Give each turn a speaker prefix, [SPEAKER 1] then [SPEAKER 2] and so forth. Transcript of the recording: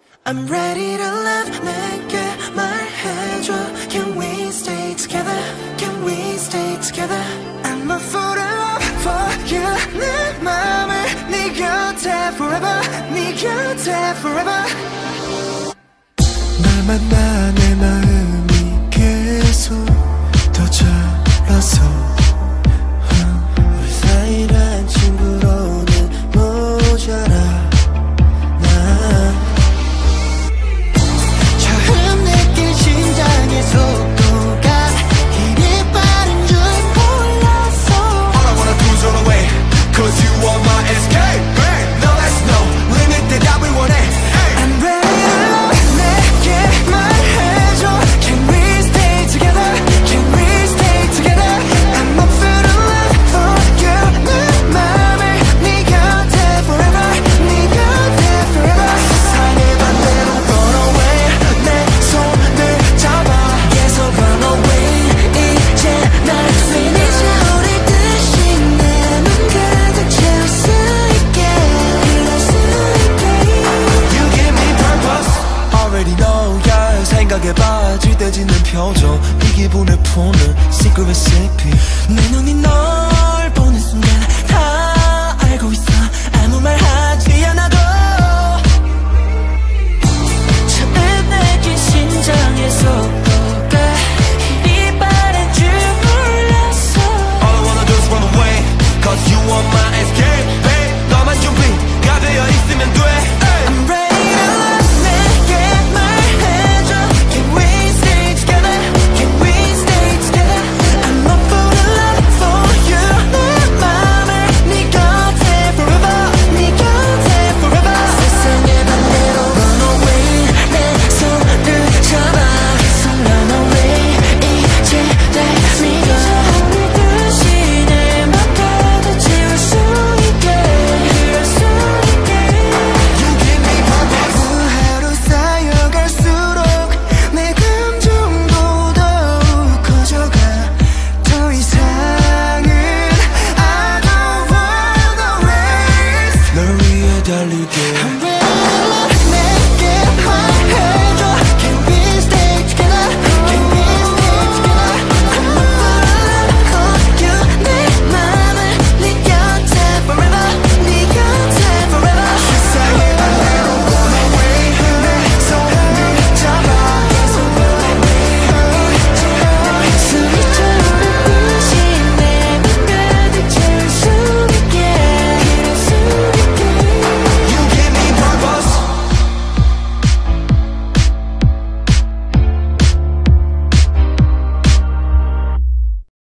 [SPEAKER 1] I'm ready to love 내게 말해줘. Can we stay together? Can we stay together? I'm a fool in love for you. 내 맘을 네 곁에 forever. 네 곁에 forever.
[SPEAKER 2] 날 만나 내 마음이 계속 더 자라서
[SPEAKER 1] 우리 사이란 친구로는 모자라. 처음 느낀 심장의 속도가 이리 빠른 줄 몰랐어.
[SPEAKER 2] All I wanna do is run away Cause you are my escape. No, there's no limit 대답을 원해.
[SPEAKER 1] I'm ready to love 내게 말해줘. Can we stay together? Can we stay together? I'm a fool in love for you. 내 맘을 네 곁에 forever. 네 곁에 forever. 세상의 반대로 run away. 내 손을 잡아 계속 run away. 이제 날 믿으셔. 우리 뜻이 내 맘 가득 채울 수 있게 그럴 수 있게.
[SPEAKER 2] You give me purpose. Already know yeah. 생각해봐 질때지는 표정 이 기분을 푸는 secret recipe.
[SPEAKER 1] 내 눈이 널 보는 순간 다 알고 있어. 아무 말 하지 않아도 처음 느낀 심장의 속도가 이리 빠른 줄 몰랐어.
[SPEAKER 2] All I wanna do is run away Cause you are my escape. Babe, 너만 준비가 되어 있으면 돼.
[SPEAKER 1] I'm ready to love 내게 말해줘. Can we stay together? Can we stay together? I'm a fool in love for you. 내 맘을 네 곁에 forever. 네 곁에 forever. 세상의 반대로 run away. 내 손을 잡아 계속 run away. 이제 날 믿어. 우리 뜻이 내 맘 가득 채울 수 있게 그럴 수 있게.
[SPEAKER 2] You give me purpose.
[SPEAKER 1] 하루 쌓여갈수록 내 감정도 더욱 커져가. 더 이상은 I don't wanna race.
[SPEAKER 2] 널 위해 달리게